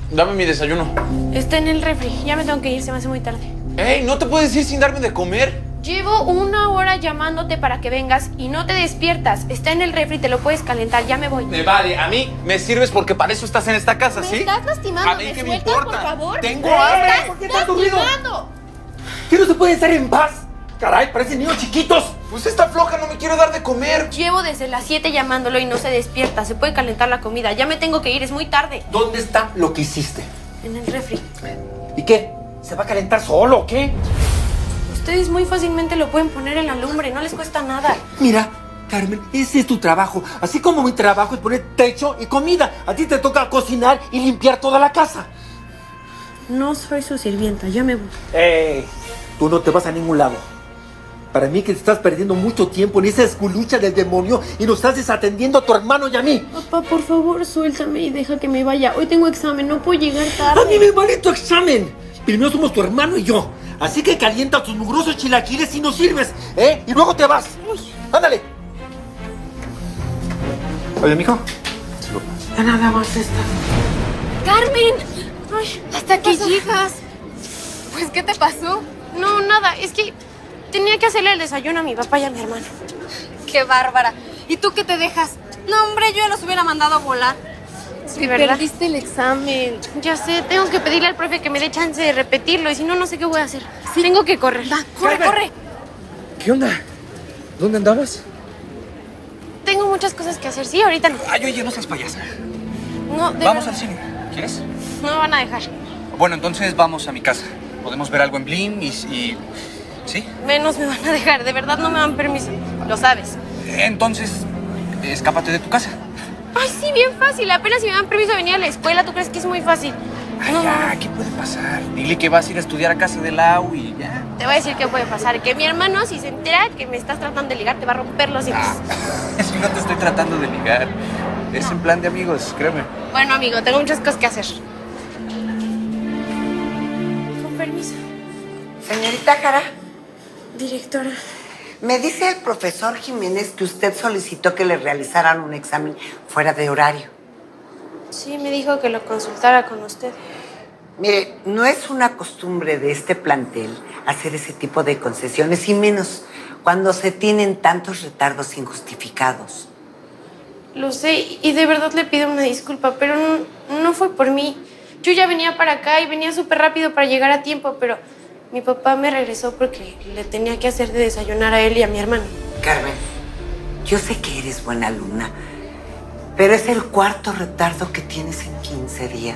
Dame mi desayuno. Está en el refri. Ya me tengo que ir, se me hace muy tarde. ¡Ey! ¿No te puedes ir sin darme de comer? Llevo 1 hora llamándote para que vengas y no te despiertas. Está en el refri, te lo puedes calentar. Ya me voy. Me vale, a mí me sirves porque para eso estás en esta casa, ¿sí? Me estás lastimando. A mí ¿Me qué me sueltas, importa. por favor? Tengo hambre. ¿Por qué tanto ruido? ¡Lastimando! ¿Qué no se puede estar en paz? Caray, parecen niños chiquitos. Pues esta floja no me quiere dar de comer. Llevo desde las 7 llamándolo y no se despierta. Se puede calentar la comida. Ya me tengo que ir, es muy tarde. ¿Dónde está lo que hiciste? En el refri. ¿Y qué? ¿Se va a calentar solo o qué? Ustedes muy fácilmente lo pueden poner en la lumbre, no les cuesta nada. Mira, Carmen, ese es tu trabajo. Así como mi trabajo es poner techo y comida. A ti te toca cocinar y limpiar toda la casa. No soy su sirvienta, ya me voy. Tú no te vas a ningún lado. Para mí que te estás perdiendo mucho tiempo en esa esculucha del demonio y nos estás desatendiendo a tu hermano y a mí. Papá, por favor, suéltame y deja que me vaya. Hoy tengo examen, no puedo llegar tarde. A mí me vale tu examen. Primero somos tu hermano y yo. Así que calienta tus mugrosos chilaquiles y nos sirves, ¿eh? Y luego te vas. Ándale. Oye, mijo. Ya nada más esta. ¡Carmen! Ay, Hasta aquí llegas. Pues, ¿qué te pasó? no, nada, es que tenía que hacerle el desayuno a mi papá y a mi hermano. ¡Qué bárbara! ¿Y tú qué te dejas? No, hombre, yo ya los hubiera mandado a volar. Sí, ¿verdad? Perdiste el examen. Ya sé, tengo que pedirle al profe que me dé chance de repetirlo y si no, no sé qué voy a hacer. Tengo que correr. Va, corre, Carmen. corre. ¿Qué onda? ¿Dónde andabas? Tengo muchas cosas que hacer. Sí, ahorita no. Ay, oye, no seas payasa. No, de Vamos verdad, al cine. ¿Quieres? no me van a dejar. Bueno, entonces vamos a mi casa. Podemos ver algo en Blim y... ¿Sí? Menos me van a dejar. De verdad no me dan permiso. Lo sabes. Entonces, escápate de tu casa. Ay, sí, bien fácil. Apenas si me dan permiso de venir a la escuela. ¿Tú crees que es muy fácil? Ay, No, ya, ¿qué puede pasar? Dile que vas a ir a estudiar a casa de Lau y ya. Te voy a decir qué puede pasar. Que mi hermano, si se entera que me estás tratando de ligar, te va a romper los dientes. Si no te estoy tratando de ligar. Es en plan de amigos, créeme. Bueno, amigo, tengo muchas cosas que hacer. Con permiso. Señorita Jara, Directora. me dice el profesor Jiménez que usted solicitó que le realizaran un examen fuera de horario. Sí, me dijo que lo consultara con usted. Mire, no es una costumbre de este plantel hacer ese tipo de concesiones, y menos cuando se tienen tantos retardos injustificados. Lo sé, y de verdad le pido una disculpa, pero no fue por mí. Yo ya venía para acá y venía súper rápido para llegar a tiempo, pero mi papá me regresó porque le tenía que hacer de desayunar a él y a mi hermano. Carmen, yo sé que eres buena alumna, pero es el 4º retardo que tienes en 15 días.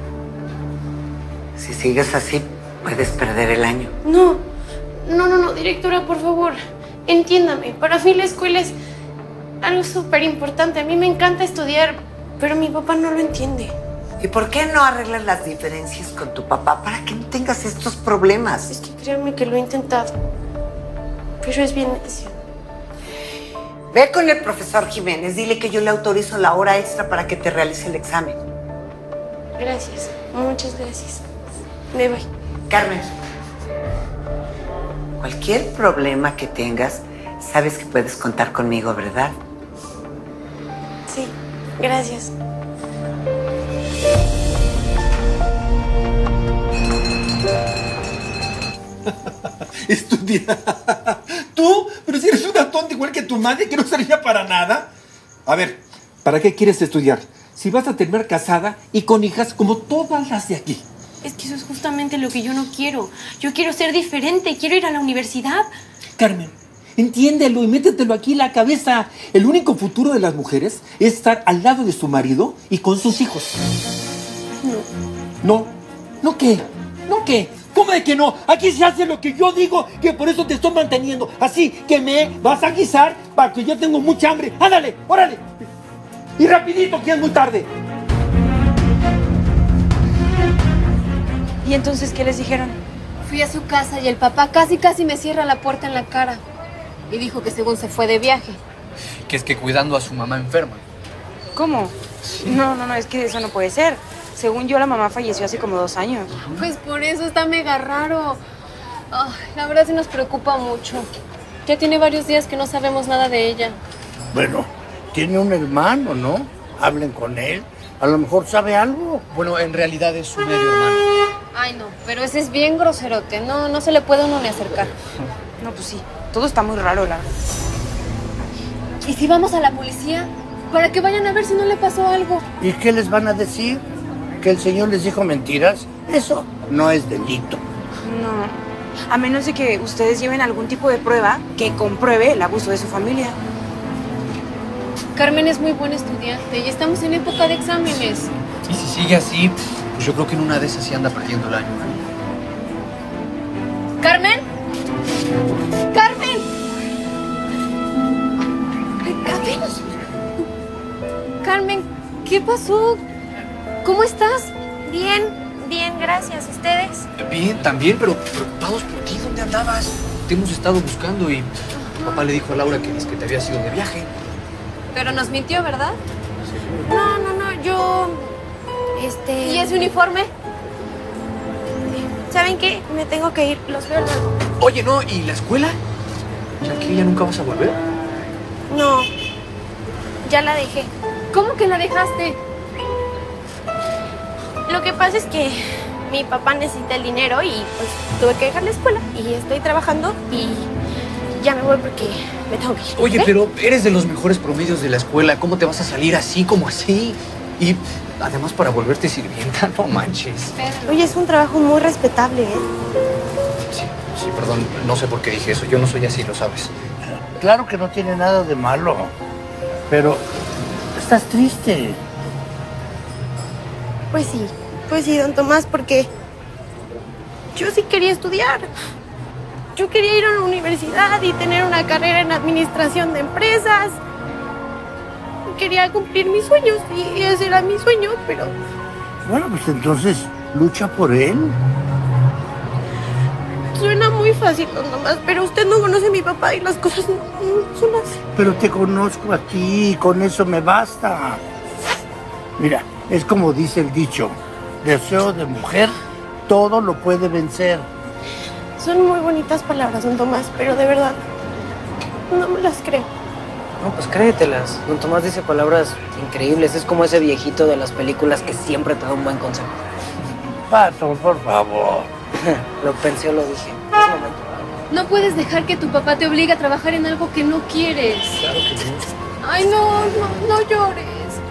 Si sigues así, puedes perder el año. No, directora, por favor, entiéndame. Para mí la escuela es algo súper importante. A mí me encanta estudiar, pero mi papá no lo entiende. ¿Y por qué no arreglas las diferencias con tu papá para que no tengas estos problemas? Es que créanme que lo he intentado, pero es bien necio. Ve con el profesor Jiménez, dile que yo le autorizo la hora extra para que te realice el examen. Gracias, muchas gracias. Me voy. Carmen, cualquier problema que tengas, sabes que puedes contar conmigo, ¿verdad? Sí, gracias. Estudiar. ¿Tú? Pero si eres una tonta igual que tu madre que no servía para nada. A ver, ¿para qué quieres estudiar? Si vas a terminar casada y con hijas como todas las de aquí. Es que eso es justamente lo que yo no quiero. Yo quiero ser diferente, quiero ir a la universidad. Carmen, entiéndelo y métetelo aquí en la cabeza. El único futuro de las mujeres es estar al lado de su marido y con sus hijos. No. ¿No qué? ¿No qué? ¿Cómo de que no? Aquí se hace lo que yo digo, que por eso te estoy manteniendo. Así que me vas a guisar para que yo tengo mucha hambre. ¡Ándale! ¡Órale! Y rapidito, que es muy tarde. ¿Y entonces qué les dijeron? Fui a su casa y el papá casi me cierra la puerta en la cara. Y dijo que según se fue de viaje. Que es que cuidando a su mamá enferma. ¿Cómo? No, es que eso no puede ser. Según yo, la mamá falleció hace como 2 años. Pues por eso está mega raro. Ay, la verdad sí nos preocupa mucho. Ya tiene varios días que no sabemos nada de ella. Bueno, tiene un hermano, ¿no? Hablen con él. A lo mejor sabe algo. Bueno, en realidad es su medio hermano. Ay, no, pero ese es bien groserote. No se le puede uno ni acercar. No, pues sí. Todo está muy raro, la verdad. ¿Y si vamos a la policía? Para que vayan a ver si no le pasó algo. ¿Y qué les van a decir? ¿Que el señor les dijo mentiras? Eso no es delito. No. A menos de que ustedes lleven algún tipo de prueba que compruebe el abuso de su familia. Carmen es muy buena estudiante y estamos en época de exámenes. Y si sigue así, pues yo creo que en una de esas sí anda perdiendo el año. ¿Carmen? ¡Carmen! ¡Carmen! Carmen, ¿qué pasó? ¿Cómo estás? Bien, bien, gracias. ¿Ustedes? Bien, también, pero preocupados por ti. ¿Dónde andabas? Te hemos estado buscando y tu papá le dijo a Laura que te había ido de viaje. Pero nos mintió, ¿verdad? No, yo... ¿Y ese uniforme? ¿Saben qué? Me tengo que ir. Los veo luego. Oye, no, ¿y la escuela? ¿Ya que ya nunca vas a volver? No, ya la dejé. ¿Cómo que la dejaste? Lo que pasa es que mi papá necesita el dinero y pues tuve que dejar la escuela. Y estoy trabajando y ya me voy porque me tengo que ir. Oye, ¿ok? pero eres de los mejores promedios de la escuela. ¿Cómo te vas a salir así como así? Y además para volverte sirvienta, no manches. Oye, es un trabajo muy respetable, ¿eh? Sí, perdón, no sé por qué dije eso. Yo no soy así, lo sabes. Claro que no tiene nada de malo, pero estás triste. Pues sí, don Tomás, porque yo sí quería estudiar. Yo quería ir a la universidad y tener una carrera en administración de empresas. Quería cumplir mis sueños y ese era mi sueño, pero... Bueno, pues entonces lucha por él. Suena muy fácil, don Tomás, pero usted no conoce a mi papá y las cosas no son así. Pero te conozco a ti y con eso me basta. Mira, es como dice el dicho, deseo de mujer, todo lo puede vencer. Son muy bonitas palabras, don Tomás, pero de verdad, no me las creo. No, pues créetelas. Don Tomás dice palabras increíbles. Es como ese viejito de las películas que siempre te da un buen consejo. Pato, por favor. Lo pensé o lo dije. Es momento. No puedes dejar que tu papá te obligue a trabajar en algo que no quieres. Claro que no. Ay, no llores.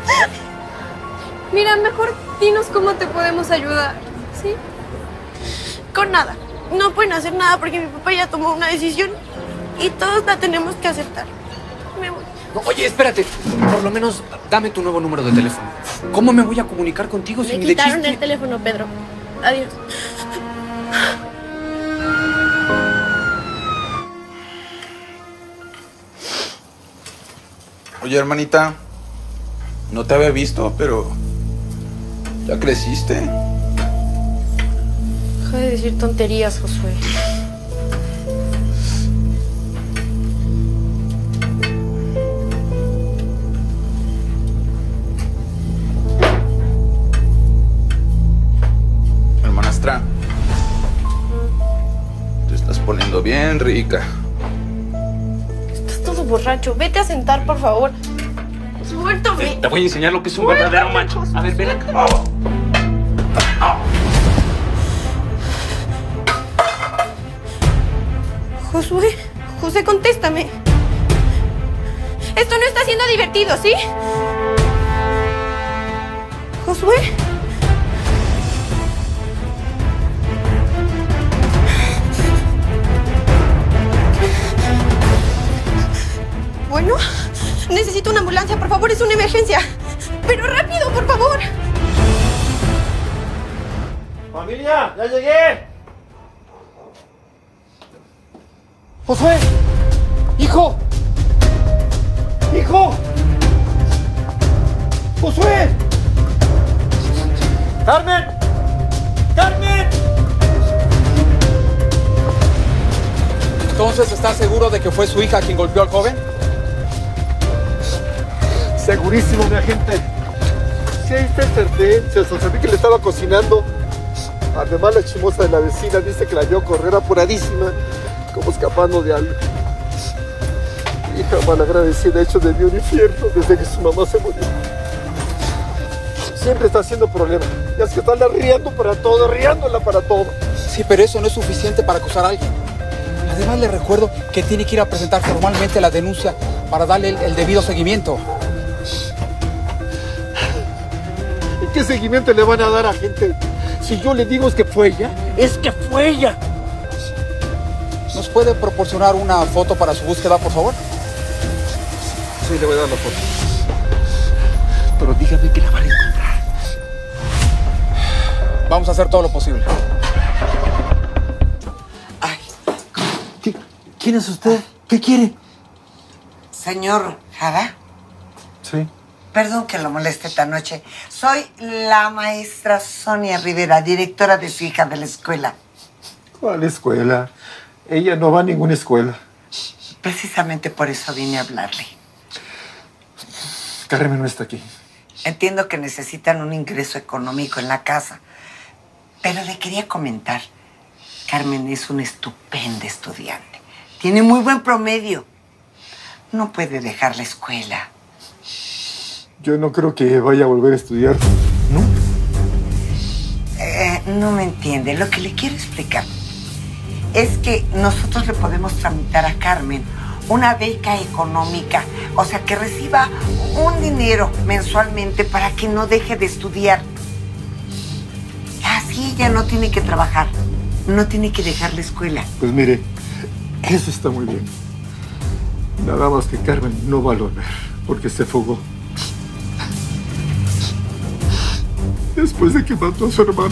Mira, mejor dinos cómo te podemos ayudar, ¿sí? Con nada. No pueden hacer nada porque mi papá ya tomó una decisión y todos la tenemos que aceptar. Me voy. No, oye, espérate. Por lo menos dame tu nuevo número de teléfono. ¿Cómo me voy a comunicar contigo Me sin de quitaron chiste? el teléfono, Pedro. Adiós. Oye, hermanita, no te había visto, pero ya creciste. Deja de decir tonterías, Josué. Hermanastra, te estás poniendo bien rica. Estás todo borracho. Vete a sentar, por favor. Suéltame. Te voy a enseñar lo que es un verdadero macho. A ver, ven acá. José, contéstame. Esto no está siendo divertido, ¿sí? Josué. Bueno, necesito una ambulancia, por favor, es una emergencia. Pero rápido, por favor. ¡Familia! ¡Ya llegué! ¡Josué! ¡Hijo! ¡Hijo! ¡Josué! ¡Carmen! ¡Carmen! Entonces, ¿estás seguro de que fue su hija quien golpeó al joven? Segurísimo, mi agente. Sí, ahí está el sartén. Se sabía que le estaba cocinando. Además, la chimosa de la vecina dice que la vio correr apuradísima, como escapando de algo. Hija malagradecida, hecho de mi infierno desde que su mamá se murió. Siempre está haciendo problemas. Ya es que está riendo para todo, riéndola para todo. Sí, pero eso no es suficiente para acusar a alguien. Además, le recuerdo que tiene que ir a presentar formalmente la denuncia para darle el debido seguimiento. ¿Y qué seguimiento le van a dar a gente? Si yo le digo es que fue ella, es que fue ella. ¿Nos puede proporcionar una foto para su búsqueda, por favor? Sí, le voy a dar la foto. Pero dígame que la van a encontrar. Vamos a hacer todo lo posible. ¿Quién es usted? ¿Qué quiere? Señor Jara, Sí. perdón que lo moleste esta noche. Soy la maestra Sonia Rivera, directora de su hija de la escuela. ¿Cuál escuela? Ella no va a ninguna escuela. Precisamente por eso vine a hablarle. Carmen no está aquí. Entiendo que necesitan un ingreso económico en la casa, pero le quería comentar. Carmen es una estupenda estudiante. Tiene muy buen promedio. No puede dejar la escuela. Yo no creo que vaya a volver a estudiar. ¿No? No me entiende. Lo que le quiero explicar es que nosotros le podemos tramitar a Carmen una beca económica. O sea, que reciba un dinero mensualmente para que no deje de estudiar. Así ella no tiene que trabajar. No tiene que dejar la escuela. Pues mire, eso está muy bien. Nada más que Carmen no va a volver porque se fugó. Después de que mató a su hermano.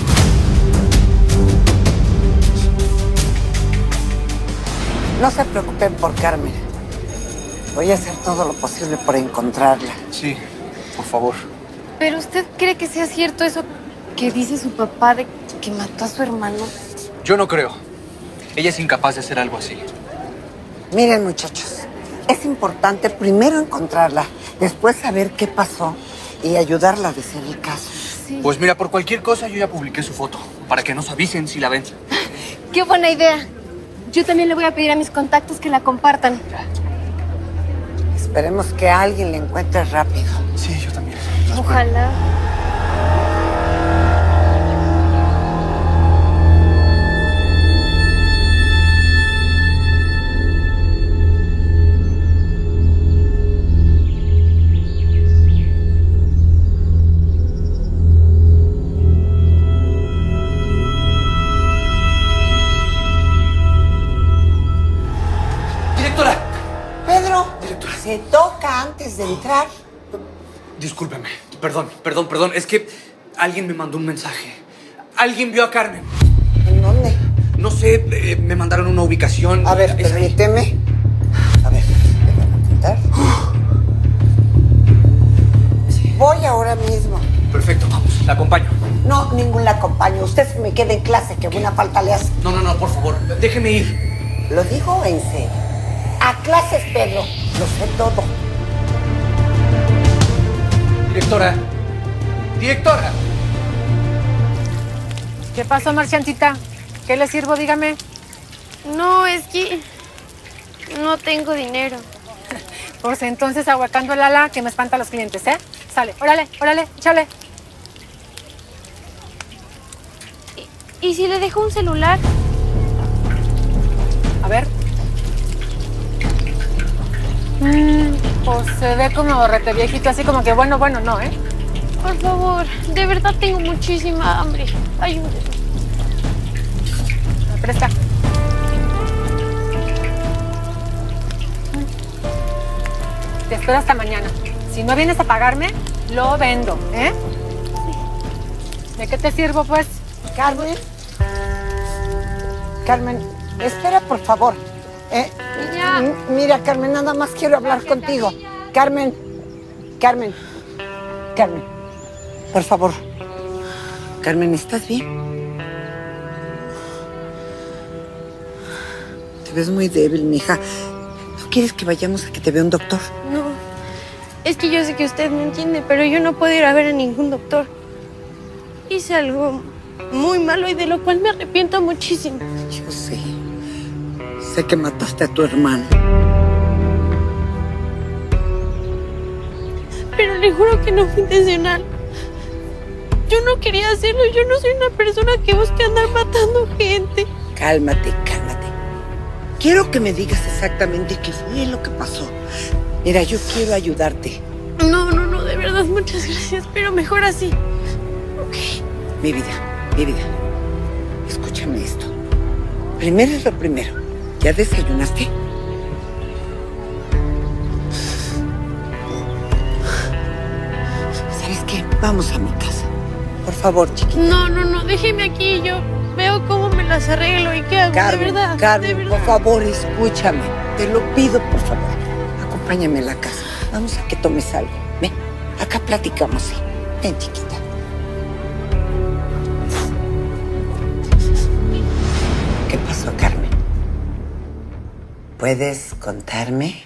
No se preocupen por Carmen. Voy a hacer todo lo posible por encontrarla. Sí, por favor. ¿Pero usted cree que sea cierto eso que dice su papá de que mató a su hermano? Yo no creo. Ella es incapaz de hacer algo así. Miren, muchachos, es importante primero encontrarla, después saber qué pasó y ayudarla a decir el caso. Sí. Pues mira, por cualquier cosa yo ya publiqué su foto, para que nos avisen si la ven. ¡Qué buena idea! Yo también le voy a pedir a mis contactos que la compartan. Esperemos que alguien la encuentre rápido. Sí, yo también. Ojalá. Pedro, se toca antes de entrar. Discúlpeme. Perdón. Es que alguien me mandó un mensaje. Alguien vio a Carmen. ¿En dónde? No sé, me mandaron una ubicación. A ver, permíteme. A ver, déjame apuntar. Voy ahora mismo. Perfecto, vamos, la acompaño. No, ningún la acompaño. Usted se me queda en clase, que buena falta le hace. No, por favor, déjeme ir. Lo digo en serio. A clases, Pedro. Lo sé todo. Directora. ¿Qué pasó, marchantita? ¿Qué le sirvo? Dígame. No, es que no tengo dinero. Pues entonces aguacando el ala que me espanta a los clientes, ¿eh? Sale, órale, échale. ¿Y si le dejo un celular? A ver. Pues se ve como rete viejito, así como que bueno, no, ¿eh? Por favor, de verdad tengo muchísima hambre. Ayúdame. Me presta. Te espero hasta mañana. Si no vienes a pagarme, lo vendo, ¿eh? ¿De qué te sirvo, pues? Carmen, espera, por favor. Mira, Carmen, nada más quiero hablar contigo. Carmen, por favor. Carmen, ¿estás bien? Te ves muy débil, mija. ¿No quieres que vayamos a que te vea un doctor? No, es que yo sé que usted me entiende, pero yo no puedo ir a ver a ningún doctor. Hice algo muy malo y de lo cual me arrepiento muchísimo. Yo sé. Sé que mataste a tu hermano. Pero le juro que no fue intencional. Yo no quería hacerlo, yo no soy una persona que busque andar matando gente. Cálmate, cálmate. Quiero que me digas exactamente qué fue lo que pasó. Mira, yo quiero ayudarte. No, de verdad, muchas gracias, pero mejor así. Ok. Mi vida, escúchame esto. Primero es lo primero. ¿Ya desayunaste? ¿Sabes qué? Vamos a mi casa. Por favor, chiquita. No, déjeme aquí. Yo veo cómo me las arreglo y qué hago. Carmen, de verdad. Carmen, por favor, escúchame. Te lo pido, por favor. Acompáñame a la casa. Vamos a que tomes algo. Ven, acá platicamos, sí. Ven, chiquita. ¿Qué pasó, Carmen? ¿Puedes contarme?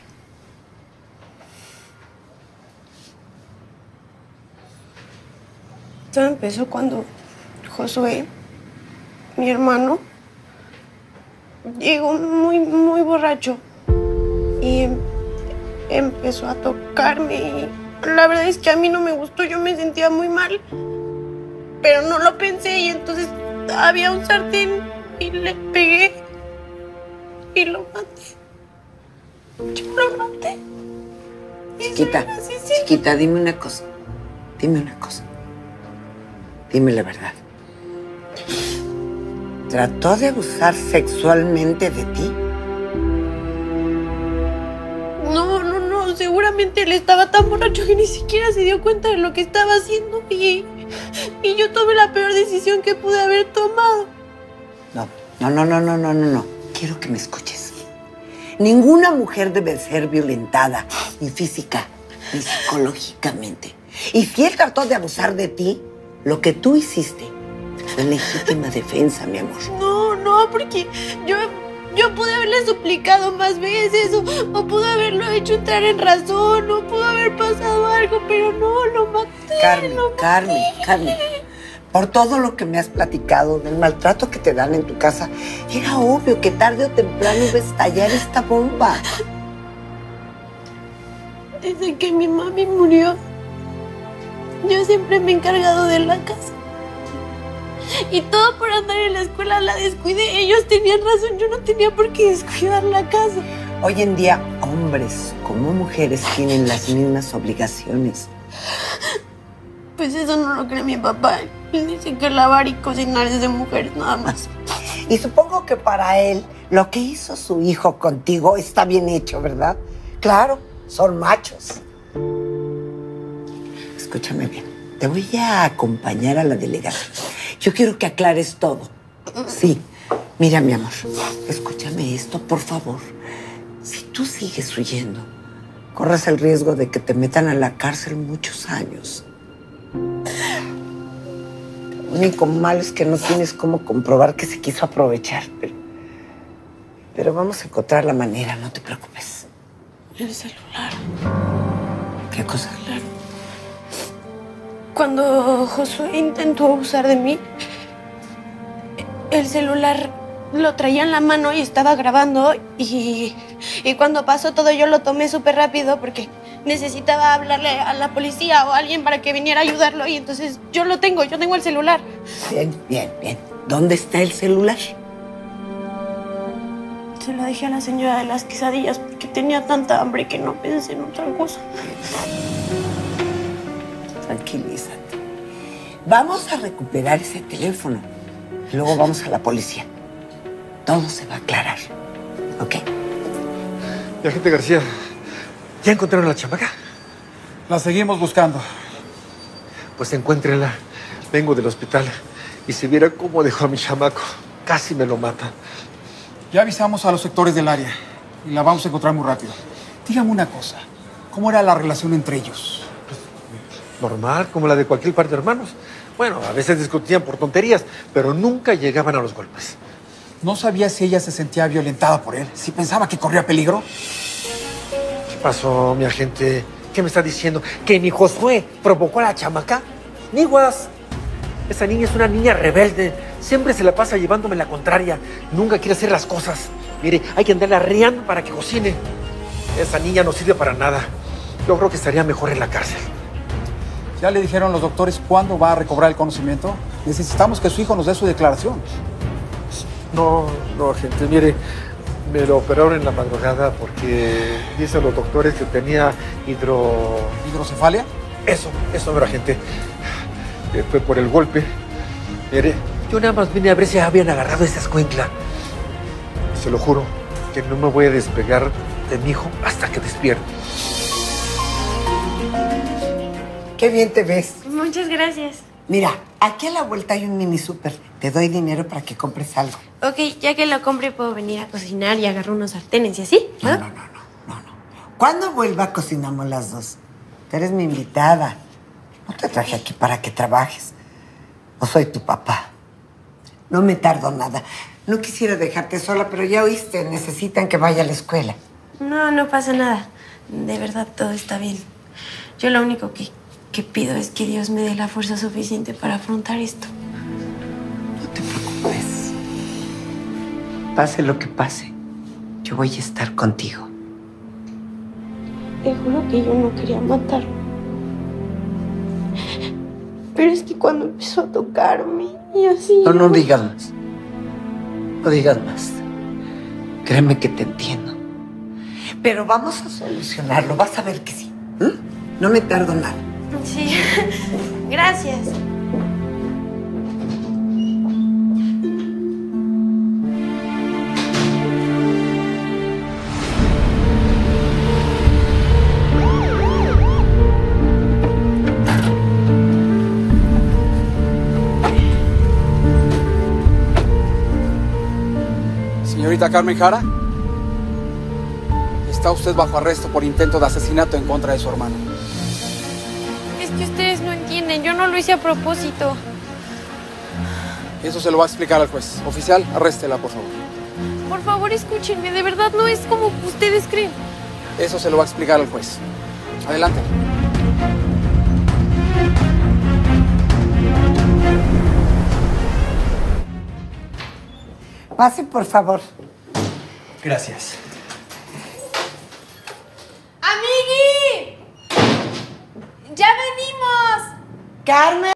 Todo empezó cuando Josué, mi hermano, llegó muy borracho y empezó a tocarme. Y la verdad es que a mí no me gustó, yo me sentía muy mal, pero no lo pensé y entonces había un sartén y le pegué y lo maté. Yo lo maté. Chiquita, dime una cosa. Dime la verdad. ¿Trató de abusar sexualmente de ti? No, seguramente él estaba tan borracho que ni siquiera se dio cuenta de lo que estaba haciendo y yo tomé la peor decisión que pude haber tomado. No. Quiero que me escuches. Ninguna mujer debe ser violentada, ni física, ni psicológicamente. Y si él trató de abusar de ti, lo que tú hiciste fue legítima defensa, mi amor. No, porque yo pude haberle suplicado más veces o pude haberlo hecho entrar en razón o pudo haber pasado algo, pero no, lo maté. Carmen, por todo lo que me has platicado del maltrato que te dan en tu casa, era obvio que tarde o temprano iba a estallar esta bomba. Desde que mi mami murió, yo siempre me he encargado de la casa. Y todo por andar en la escuela la descuidé. Ellos tenían razón, yo no tenía por qué descuidar la casa. Hoy en día, hombres como mujeres tienen las mismas obligaciones. Pues eso no lo cree mi papá. Él dice que lavar y cocinar es de mujeres nada más. Y supongo que para él, lo que hizo su hijo contigo está bien hecho, ¿verdad? Claro, son machos. Escúchame bien, te voy a acompañar a la delegación. Yo quiero que aclares todo. Sí, mira, mi amor, escúchame esto, por favor. Si tú sigues huyendo, corres el riesgo de que te metan a la cárcel muchos años. Lo único malo es que no tienes cómo comprobar que se quiso aprovechar, pero vamos a encontrar la manera, no te preocupes. El celular. ¿Qué cosa? Claro. Cuando Josué intentó abusar de mí, el celular lo traía en la mano y estaba grabando y cuando pasó todo yo lo tomé súper rápido porque necesitaba hablarle a la policía o a alguien para que viniera a ayudarlo y entonces yo tengo el celular. Bien. ¿Dónde está el celular? Se lo dejé a la señora de las quesadillas porque tenía tanta hambre que no pensé en otra cosa. Tranquilízate. Vamos a recuperar ese teléfono. Luego vamos a la policía. Todo se va a aclarar. ¿Ok? Y agente García, ¿ya encontraron a la chamaca? La seguimos buscando. Pues encuéntrenla. Vengo del hospital y si viera cómo dejó a mi chamaco, casi me lo mata. Ya avisamos a los sectores del área y la vamos a encontrar muy rápido. Dígame una cosa, ¿cómo era la relación entre ellos? Normal, como la de cualquier par de hermanos. Bueno, a veces discutían por tonterías, pero nunca llegaban a los golpes. ¿No sabía si ella se sentía violentada por él? ¿Si pensaba que corría peligro? ¿Qué pasó, mi agente? ¿Qué me está diciendo? ¿Que mi Josué provocó a la chamaca? Niguas. Esa niña es una niña rebelde. Siempre se la pasa llevándome la contraria. Nunca quiere hacer las cosas. Mire, hay que andarla arreando para que cocine. Esa niña no sirve para nada. Yo creo que estaría mejor en la cárcel. ¿Ya le dijeron los doctores cuándo va a recobrar el conocimiento? Necesitamos que su hijo nos dé su declaración. No, agente, mire, me lo operaron en la madrugada porque dicen los doctores que tenía ¿Hidrocefalia? Eso, mero, agente. Fue por el golpe. Mire, Yo nada más vine a ver si habían agarrado esa escuincla. se lo juro que no me voy a despegar de mi hijo hasta que despierte. Qué bien te ves. Muchas gracias. Mira, aquí a la vuelta hay un mini súper. Te doy dinero para que compres algo. Ok, ya que lo compre puedo venir a cocinar y agarrar unos sartenes y así. ¿Ah? No. Cuando vuelva cocinamos las dos. Tú eres mi invitada. No te traje aquí para que trabajes. No soy tu papá. No me tardo nada. No quisiera dejarte sola, pero ya oíste, necesitan que vaya a la escuela. No pasa nada. De verdad, todo está bien. Yo lo único que pido es que Dios me dé la fuerza suficiente para afrontar esto. No te preocupes. Pase lo que pase, yo voy a estar contigo. Te juro que yo no quería matarlo. Pero es que cuando empezó a tocarme y así... No digas más. No digas más. Créeme que te entiendo. Pero vamos a solucionarlo. Vas a ver que sí. No me tardo nada. Sí. Gracias. Señorita Carmen Jara, está usted bajo arresto por intento de asesinato en contra de su hermano. Es que ustedes no entienden. Yo no lo hice a propósito. Eso se lo va a explicar al juez. Oficial, arréstela, por favor. Por favor, escúchenme. De verdad no es como ustedes creen. Eso se lo va a explicar al juez. Adelante. Pase, por favor. Gracias. ¡Amigui! ¡Ya venimos! Carmen.